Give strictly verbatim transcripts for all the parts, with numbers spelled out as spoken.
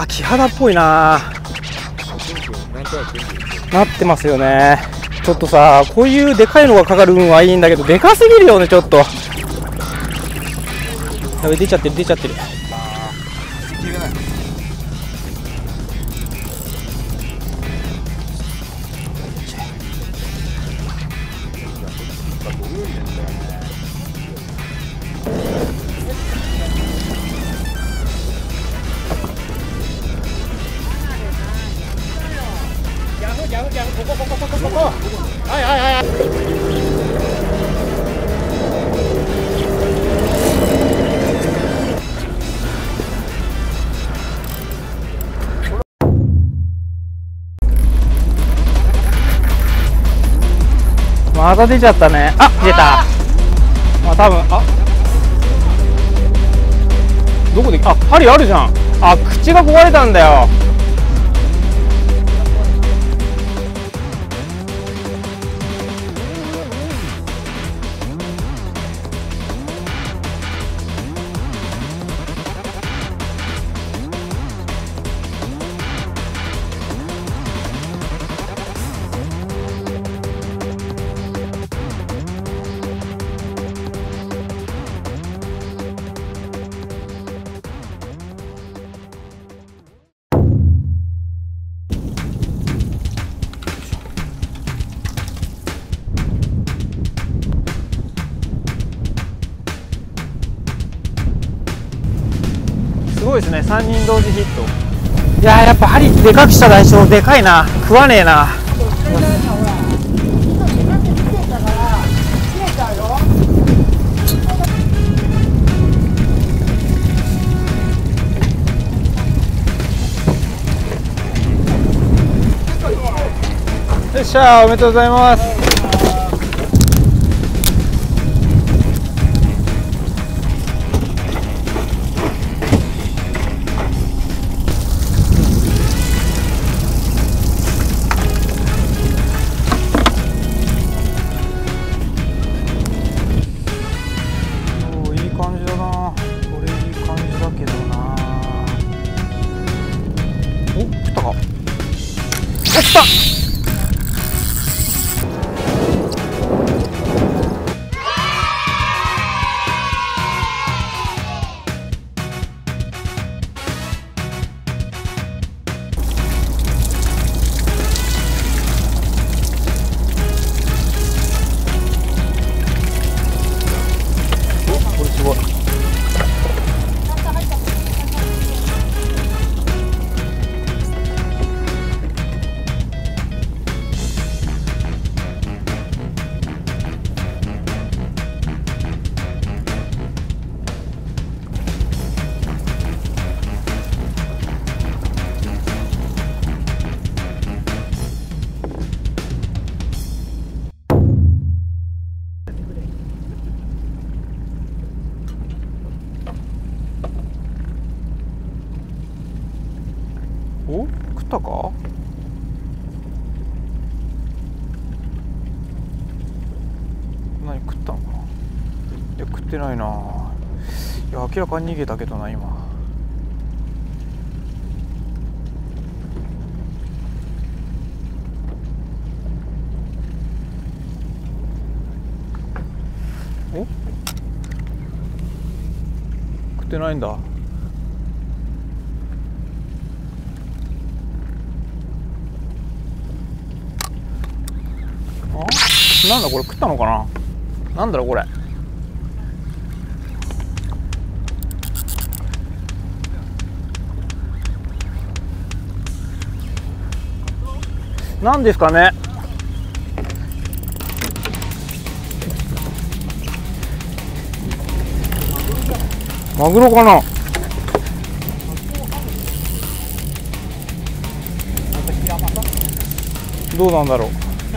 キハダっぽいな。なってますよね。ちょっとさ、こういうでかいのがかかる運はいいんだけど、でかすぎるよね、ちょっと。やべ、出ちゃってる、出ちゃってる。ここここここここ。はいはいはい。また出ちゃったね。あ、出た。まあ多分、あ、どこで、あ、針あるじゃん。あ、口が壊れたんだよ。すごいですね、さんにん同時ヒット。いやー、やっぱ針でかくした代償でかいな。食わねえな。よっしゃー、おめでとうございます。お、食ったか？何食ったのかな。いや、食ってないな。いや、明らかに逃げたけどな、今。お？食ってないんだ。なんだこれ、食ったのかな。なんだろうこれ。なんですかね。マグロかな。どうなんだろう。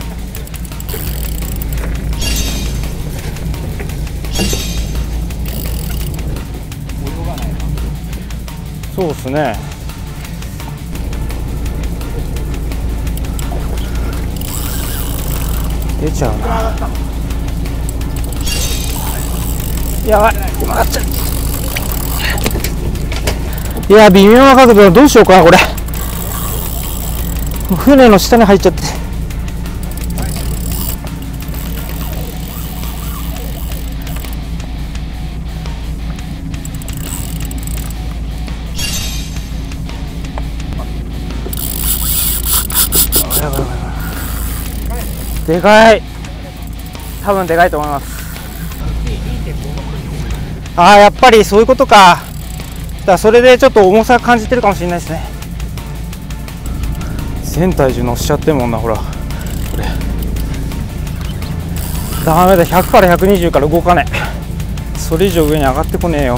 そうですね。出ちゃうな。やばい、曲がっちゃう。 いや微妙な角度、どうしようかなこれ。船の下に入っちゃって。でかい。多分でかいと思います。ああ、やっぱりそういうことか。だからそれでちょっと重さ感じてるかもしれないですね。全体重乗せちゃってるもんな、ほらこれ。ダメだ、ひゃくからひゃくにじゅうから動かねえ。それ以上上に上がってこねえよ。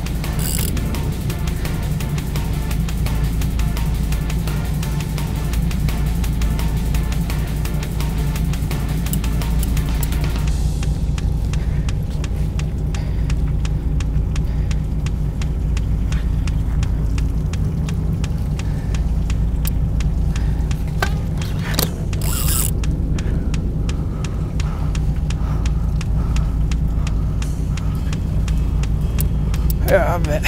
やべえ。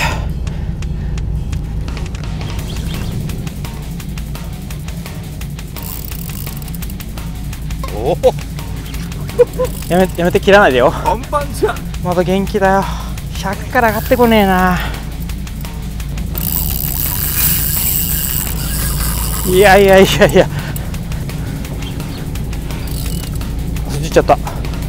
おおやめやめて、切らないでよ。 パンパンじゃん。 まだ元気だよ。ひゃくから上がってこねえな。いやいやいやいや、落ちちゃった。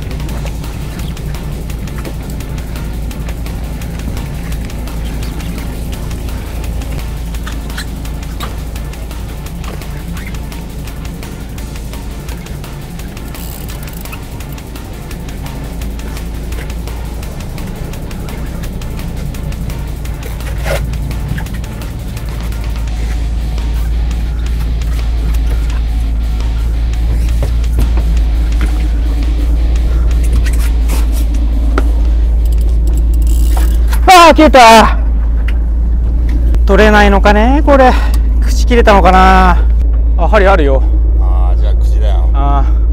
ああ、切れた。取れないのかねこれ。口切れたのかな。あ、針あるよ。 ああ、じゃあ口だよ。 ああ。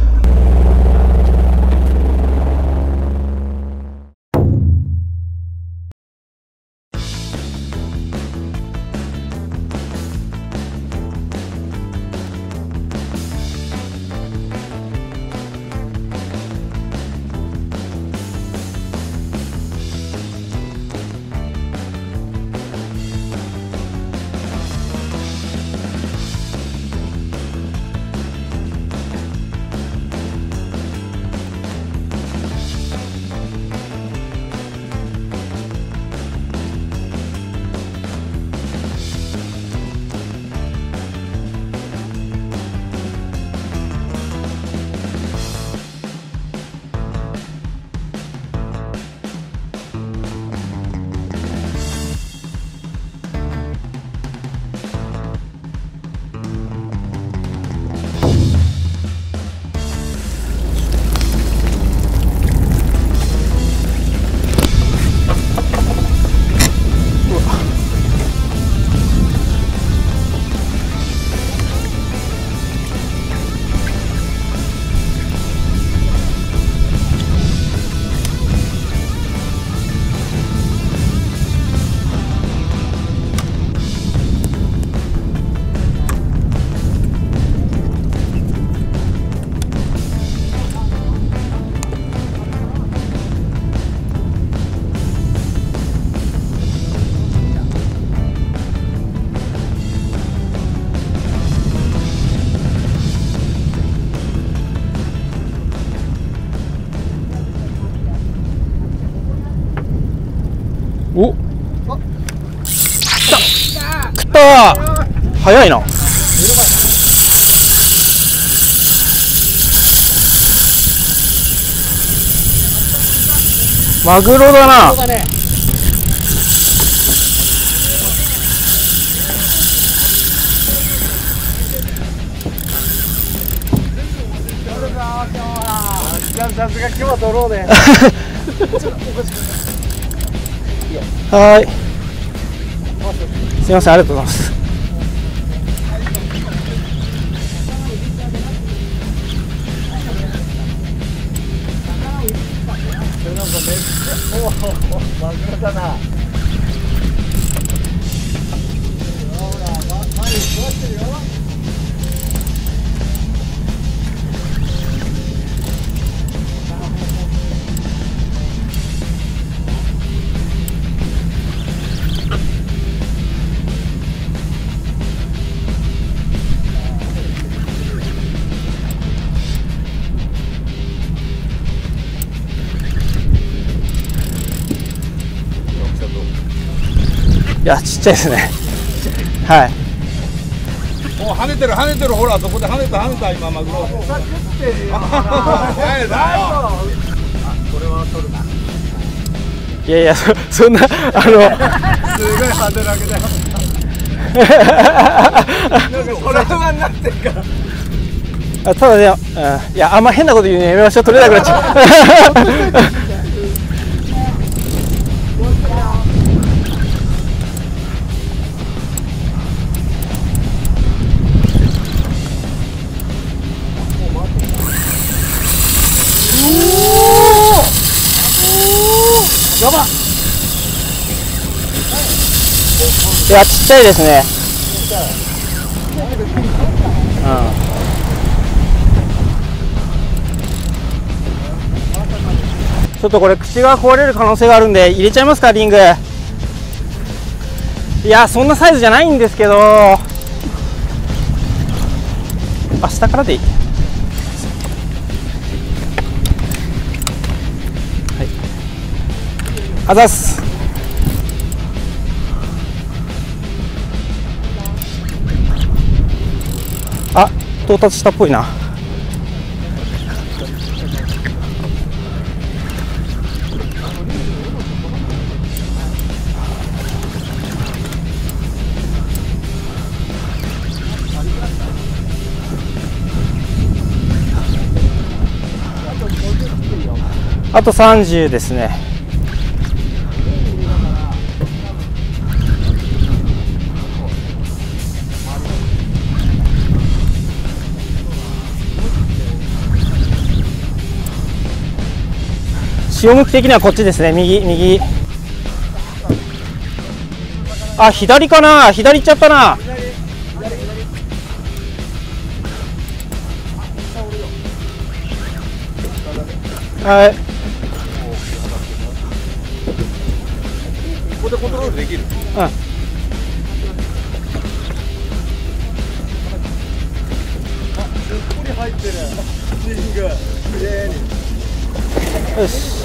お、来た来た。早いな。マグロだな。 さすが今日は取ろうね。 はい。すみません、ありがとうございます。 マグロだな。 いやちっちゃいですね。はい。 お跳ねてる跳ねてる、ほらそこで跳ねた跳ねた今マグロ。さ食ってるよ。早いだよ。これは取るな。 いやいや そ, そんなあのすごい派手だけだよ。なんかトラウマになってるから。 あただね、うん、いやあんま変なこと言うのやめましょう。取れなくなっちゃう。 やば。 いやちっちゃいですね。うん、ちょっとこれ口が壊れる可能性があるんで入れちゃいますかリング。いやそんなサイズじゃないんですけど、あ下からでいい。はい、あざっす。あ到達したっぽいな。あとさんじゅうですね。潮向き的にはこっちですね。右右。あ左かな。左行っちゃったな。はい。 ここでコントロールできる。 うん。 すっぽり入ってる。リング。綺麗に。 よし。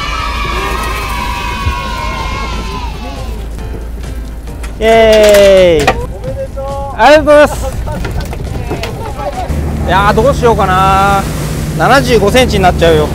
イエーイ。 おめでとう。 ありがとうございます。いやーどうしようかな。ななじゅうごセンチになっちゃうよ。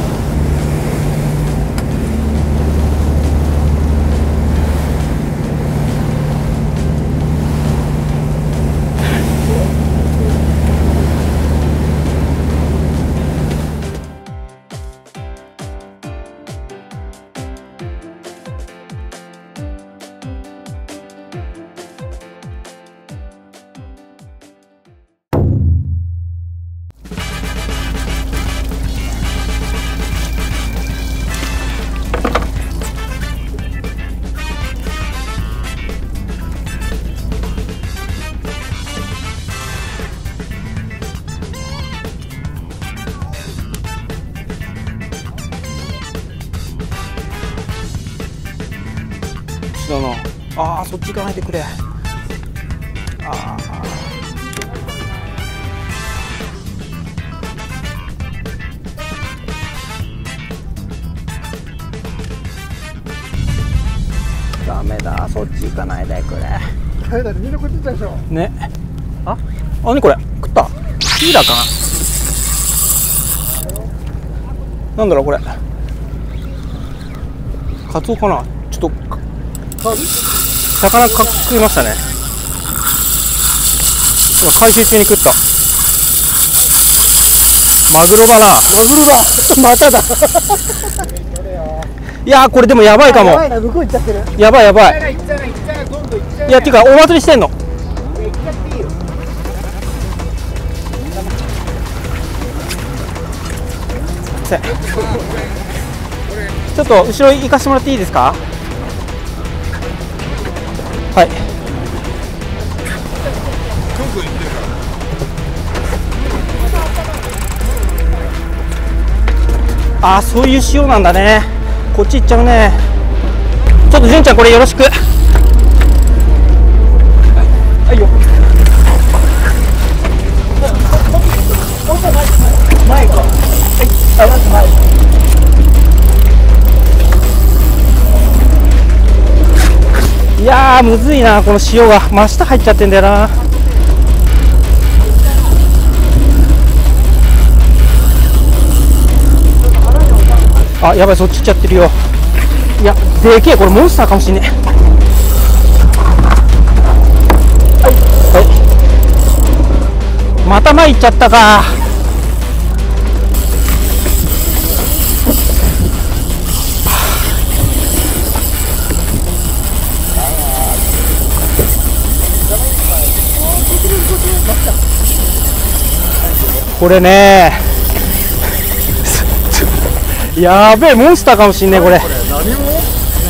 だな。ああそっち行かないでくれ。ああダメだ、そっち行かないでくれ。 ダメだね、みんなこっち行ったでしょ。 ね。あ、あ、なにこれ、食った。ヒーラーかな。なんだろうこれ。カツオかな。ちょっと魚か食いましたね。今回収中に食った。マグロだな。 マグロだ。まただ。 いやーこれでもやばいかも。 やばいな、向こう行っちゃってる。 やばいやばい。いやてか大祭りしてんの。ちょっと後ろ行かしてもらっていいですか。はい。ああそういう潮なんだね。こっち行っちゃうね。ちょっと純ちゃんこれよろしく。はいよ。前か。いやーむずいな、この塩が真下入っちゃってんだよな。あ、やばい、そっち行っちゃってるよ。いや、でけえ、これモンスターかもしんねえ。はいはい、また前行っちゃったか。これねやべえ、モンスターかもしんねえこれ。何もね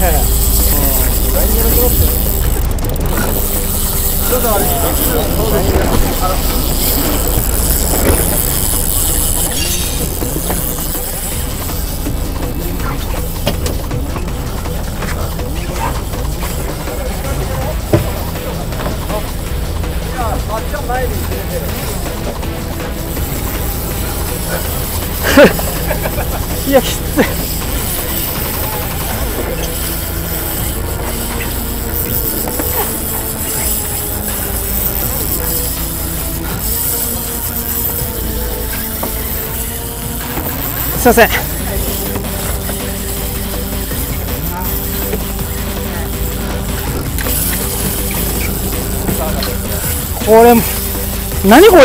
いや、きつい。すいません。これ何これ。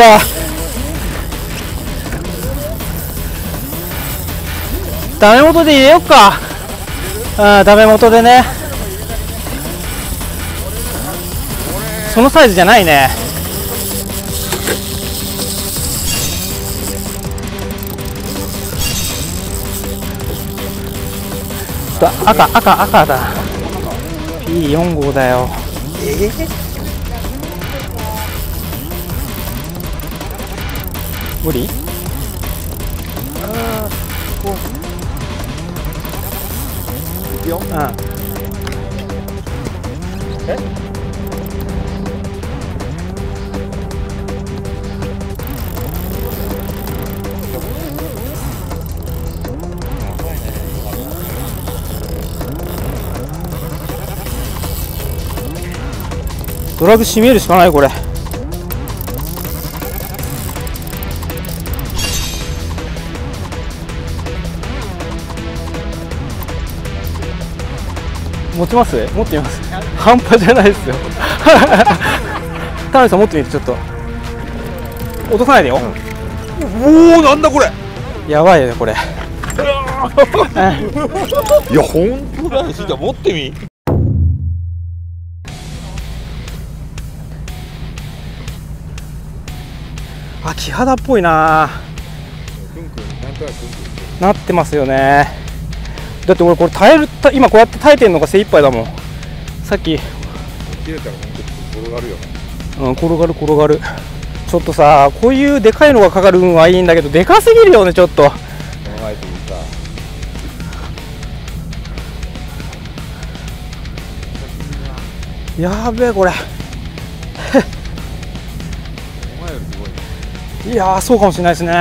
ダメ元で入れよっか。ああ、ダメ元でね。そのサイズじゃないね。赤赤赤だ。 ピーよん 号だよ。えー、無理。あこうよ、うん、えドラグ締めるしかないこれ。持ちます？持ってみます。半端じゃないですよ。田辺さん持ってみて、ちょっと落とさないでよ。 うん、おお、なんだこれ。 やばいよねこれ。いや本当だよ。じゃあ持ってみ。 あ、木肌っぽいな。なってますよね。だって俺これ耐える、今こうやって耐えてるのが精一杯だもん。さっき切れたら本当に転がるよね。うん、転がる転がる。ちょっとさ、こういうでかいのがかかる運はいいんだけど、でかすぎるよねちょっと。やべえこれ。いやー、そうかもしれないですね。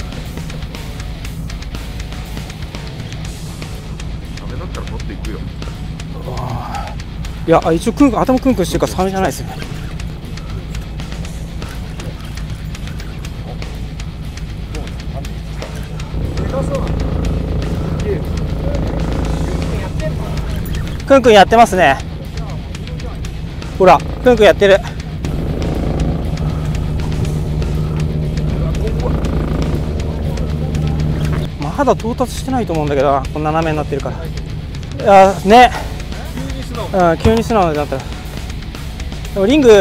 サメだったら持っていくよ。いや、一応クンクン頭クンクンしてるからサメじゃないですよね。クンクンやってますね。ほら、クンクンやってる。まだ到達してないと思うんだけど、こんな斜めになってるから。いやね、うん、急に素直になったら。でもリング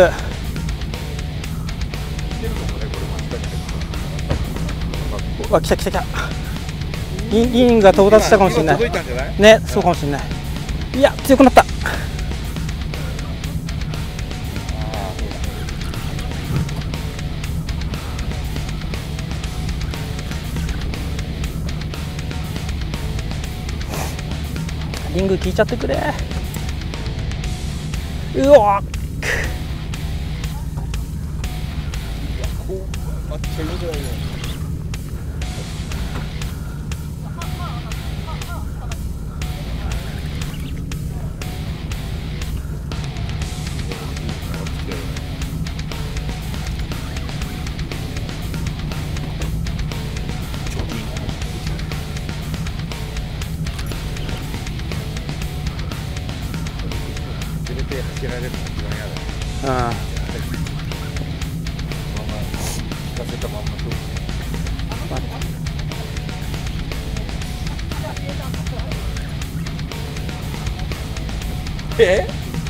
わ、来た来た来た。リン、リングが到達したかもしれないね。そうかもしれない。いや、強くなった。リング効いちゃってくれ。うわっ、 けられるの一番嫌だ。 うんまま聞かせたまんまそう。え？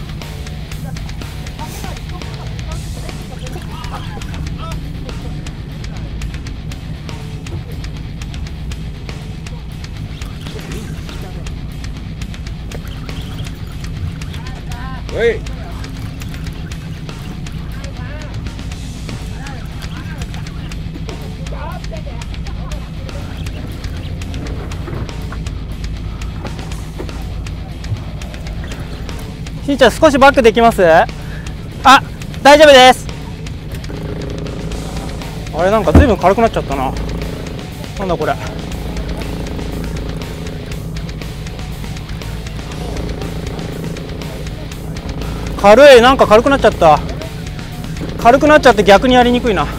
おい。 しんちゃん少しバックできます？あ、大丈夫です。あれなんかずいぶん軽くなっちゃったな。なんだこれ。軽い、なんか軽くなっちゃった。軽くなっちゃって逆にやりにくいな。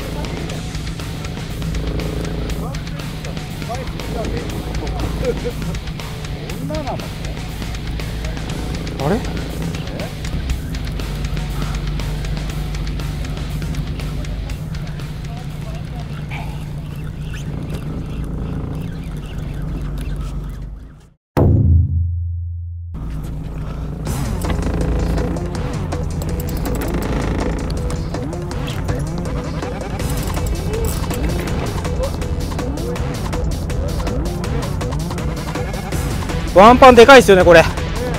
あれ？ワンパンでかいですよねこれ。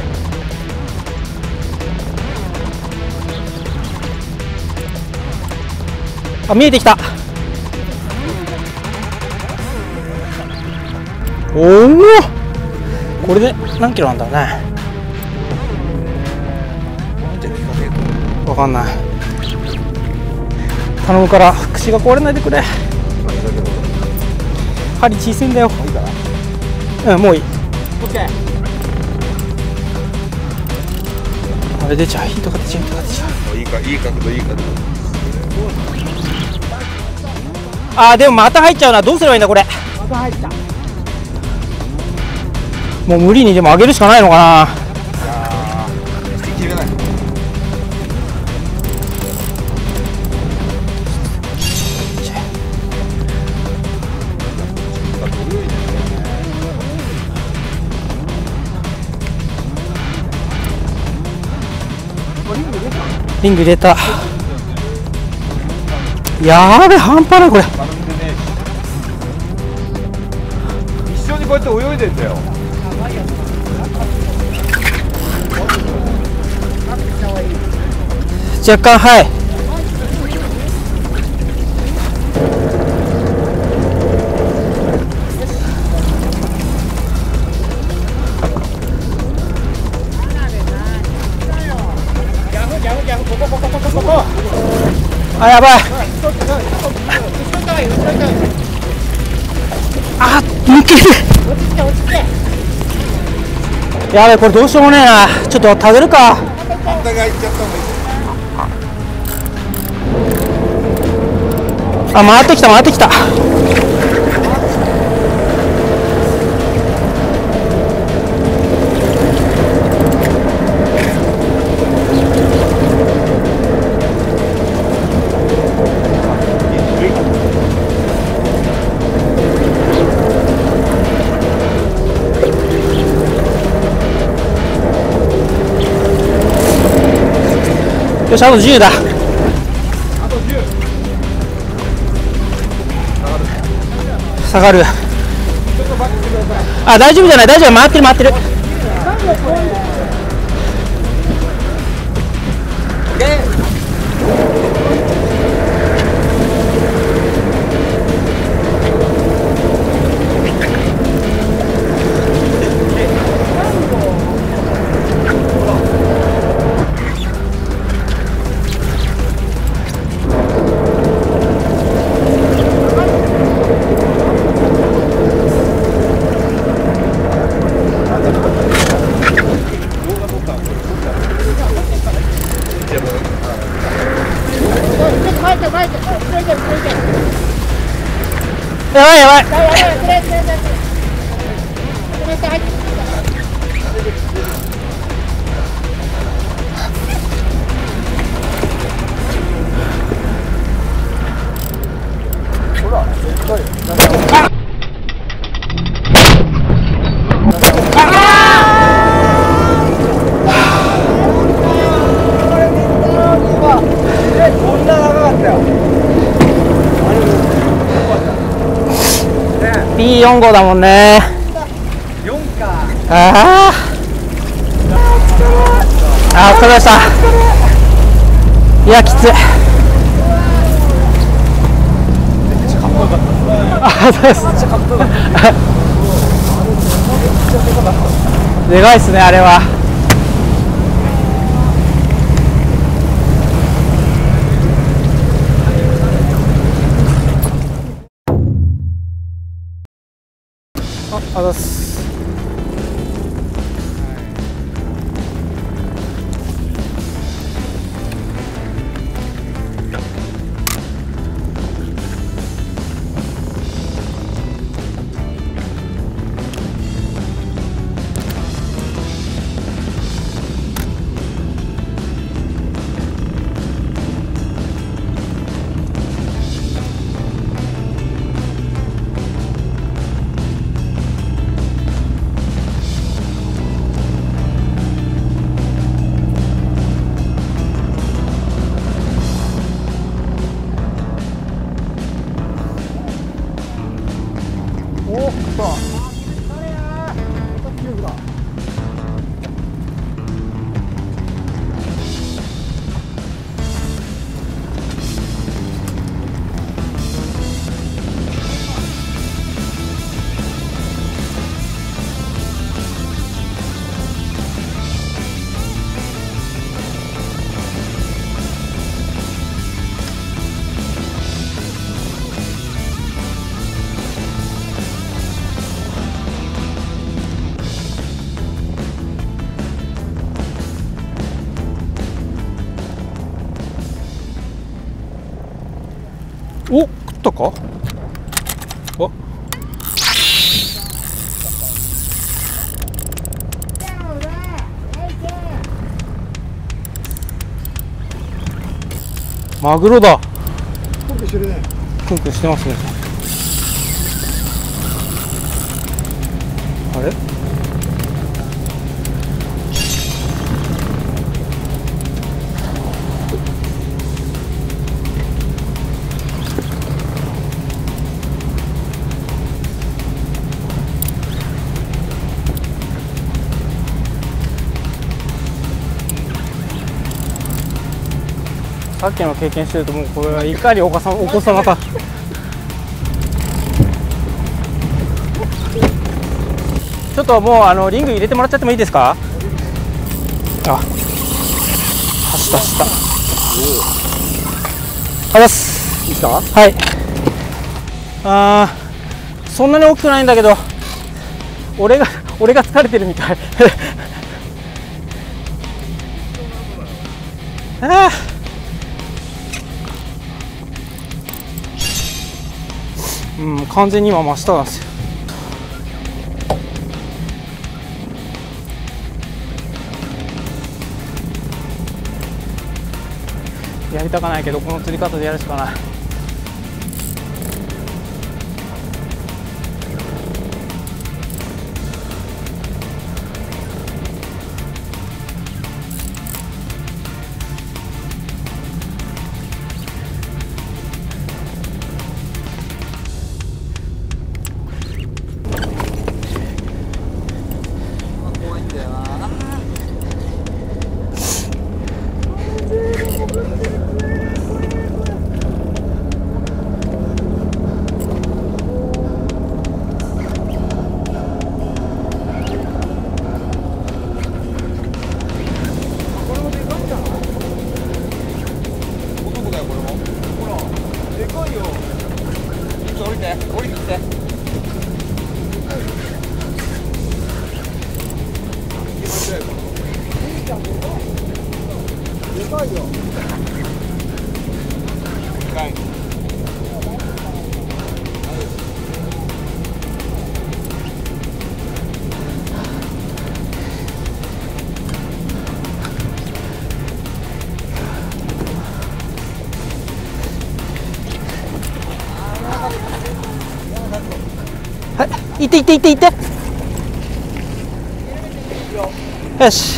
あ、見えてきた。おお、これで何キロなんだろうね。わかんない。頼むから串が壊れないでくれ。針小さいんだよ。うん、もういい。あれ出ちゃう、ヒートが出ちゃう、ヒートが出ちゃう。 いいか、いい角度、いい角度。 あー、でもまた入っちゃうな。どうすればいいんだこれ。また入った。もう無理にでも上げるしかないのかな。 いやー、捨てきれない。 リング入れた。やーべ、半端ないこれ。 一緒にこうやって泳いでんだよ。 若干、はい。あ、やばい。あ、抜ける。やばい、これどうしようもねえな。ちょっと食べるか。 反対側行っちゃった方がいい。 あ、回ってきた、回ってきた。よし、あとじゅうだ。下がる。あ、大丈夫じゃない、大丈夫、回ってる回ってる。やばいやばい。 ピーよん 号だもんね。 よんか。 ああ、お疲れでした。いや、きつい。あ、そうです。でかいっすね、あれは。あ、あざっす。お、食ったか。あ、マグロだ。 クンクンしてるね。 クンクンしてますね。あれ、さっきの経験してると、もうこれはいかにお子さん、お子様か。ちょっともうあのリング入れてもらっちゃってもいいですか。あ、走った走った。あざっす。 いいですか。 はい。あー、そんなに大きくないんだけど、俺が俺が疲れてるみたい。ああ、うん、完全に今真下なんですよ。やりたかないけど、この釣り方でやるしかない。 はい、行って行って行って行って。よし。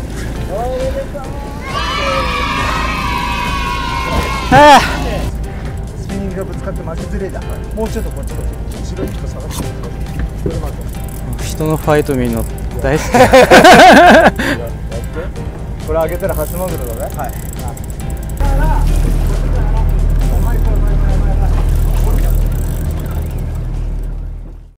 ああ。 スピニングがぶつかって巻きずれだ。もうちょっとこっちこっち。後ろに一個下がって。 人のファイト見るの大好き。 これ上げたら初マグロだね。はい。